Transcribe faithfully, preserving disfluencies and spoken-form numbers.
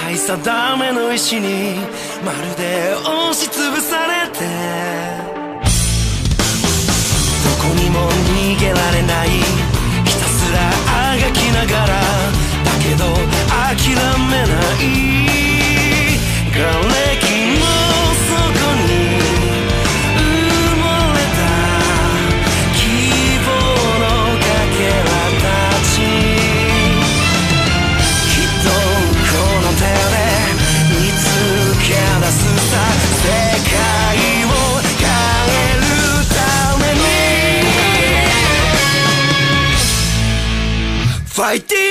買い定めの石にまるで押しつぶされて、どこにも逃げられない、ひたすらあがきながら、だけど諦めない、瓦礫の底に埋もれた希望のかけらたち、きっとこの手で見つけ出すさ、世界を変えるためにファイティング